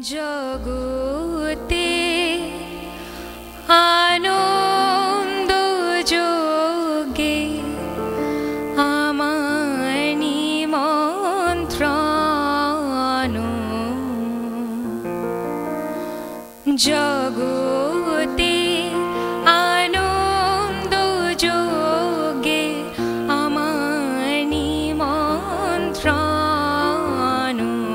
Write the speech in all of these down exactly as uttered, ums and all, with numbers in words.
জগতে আনন্দ যোগে আমার নিমন্ত্রণ জগতে আনন্দ যোগে আমার নিমন্ত্রণ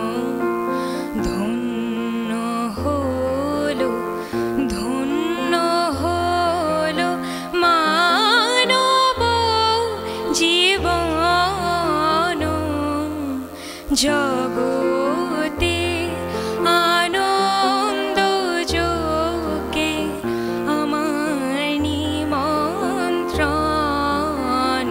ধন্য হলো ধন্য হলো মানব জীবন জগতে আনন্দ যোগে আমার নিমন্ত্রণ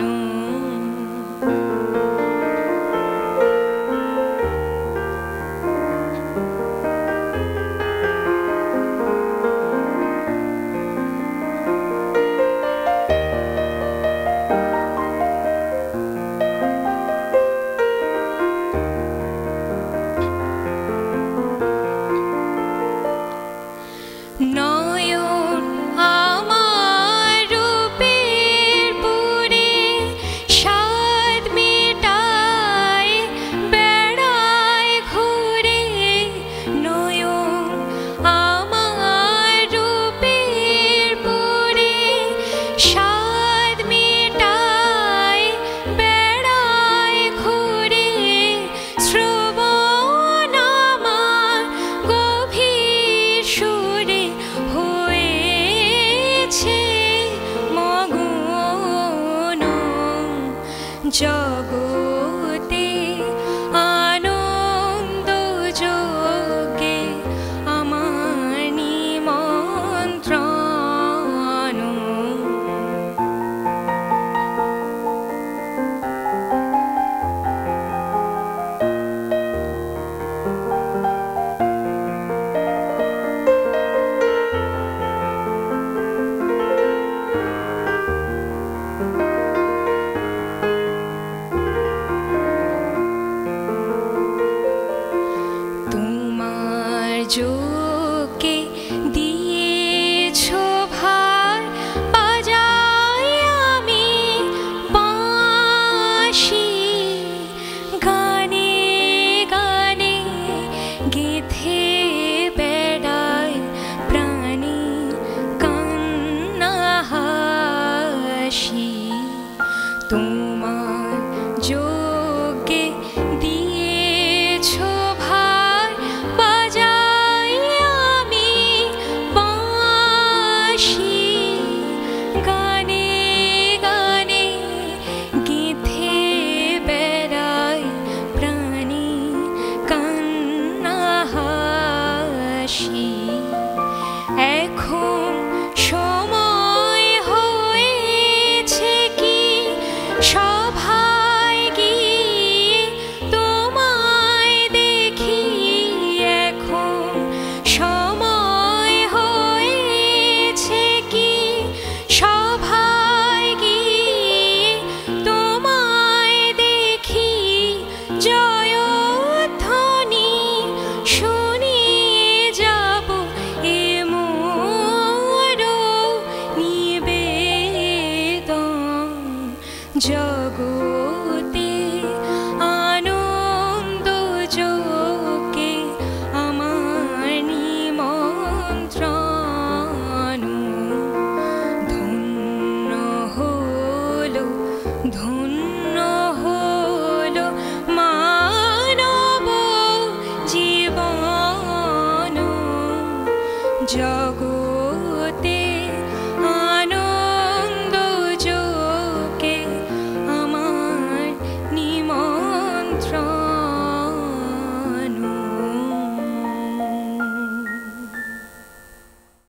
নয়ন আমার রূপের পুরে স্বাদ মেটায় বেড়ায় ঘুরে নয়ন আমার রূপের পুরে স্বাদ মেটায় বেড়ায় ঘুরে শ্রবণ আমার গভীর সুরে হয়েছে মগন জগতে আনন্দ যোগে আমার নিমন্ত্রণ তোমার যোগে দিয়েছো ভার বাজাই আমি বাঁশি গানে গানে গেথে বেড়ায় প্রাণী কান্না হাসি তোমার যোগে দিয়েছো ভার বাজাই আমি বাঁশি গানে গানে গেথে বেড়ায় প্রাণী কান্না হাসি এখন সময় হয়েছে কি সভায় গিয়ে তোমায় দেখি এখন সময় হয়েছে কি সভায় গিয়ে তোমায় দেখি জয়ধ্বনি শুনিয়ে যাব এ মোর নিবেদন জগতে আনন্দ যোগে আমার নিমন্ত্রণ ধন্য হলো ধন্য হলো মানব জীবন জগতে